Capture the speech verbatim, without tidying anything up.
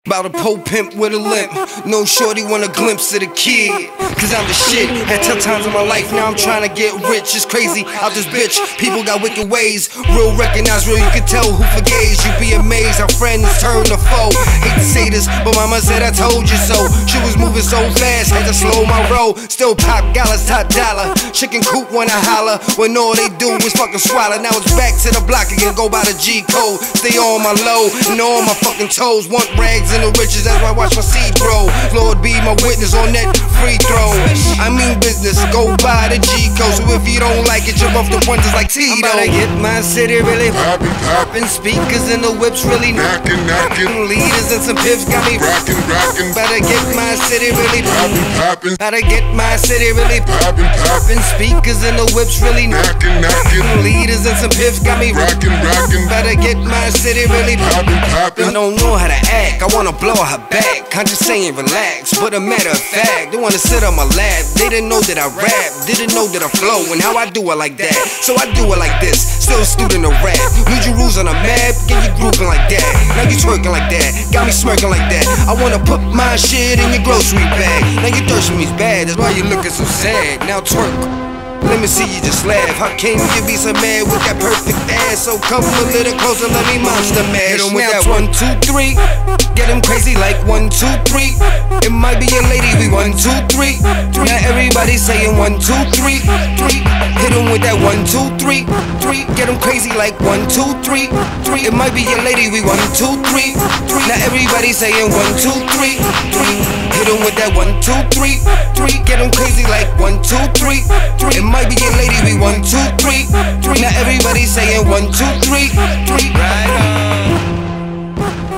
About a pole pimp with a limp. No shorty want a glimpse of the kid. Cause I'm the shit. Had tough times in my life, now I'm trying to get rich. It's crazy out this bitch. People got wicked ways. Real recognize real, you can tell who forgave. You be amazed how friends turn to foe. Hate to say this, but mama said I told you so. She was moving so fast, had to slow my roll. Still pop galas, top dollar. Chicken coop wanna holler when all they do is fucking swallow. Now it's back to the block again, go by the G code. Stay on my low and on my fucking toes. Want rags in the riches, that's why I watch my seed grow. Lord be my witness on that free throw. I mean business, go by the G code. So if you don't like it, jump off the windows like Tito. I'm about to get my city really poppin', poppin'. Speakers in the whips really knockin', knockin'. Leaders and some pips got me rockin', rockin'. Better get my city really poppin', poppin'. Better get my city really poppin', poppin'. Speakers in the whips really knockin', knockin'. Leaders and some pips got me rockin', rockin'. Better get my city really poppin', poppin'. I don't know how to act, I wanna blow her back. I'm just saying relax, but a matter of fact, they wanna sit on my lap. They didn't know that I rap, didn't know that I flow, and how I do it like that. So I do it like this, still a student of rap. Need your rules on a map, get you grouping like that. Now you twerking like that, got me smirking like that. I wanna put my shit in your grocery bag. Now your thirst for me's bad, that's why you looking so sad. Now twerk. Let me see you just laugh. How can you be so mad with that perfect ass? So come a little closer, let me monster mash. Hit him with that one, two, three. Get him crazy like one, two, three. It might be a lady, we one, two, three. Now everybody saying one, two, three, three. Hit him with that one, two, three, three. Get him crazy like one, two, three, three. It might be a lady, we one, two, three, three. Now everybody saying one, two, three, three. Hit him with that one, two, three, three. Get him crazy like one, two, three, three. It might be a lady, we one, two, three, three. Now everybody saying one, two, three, three. Right on.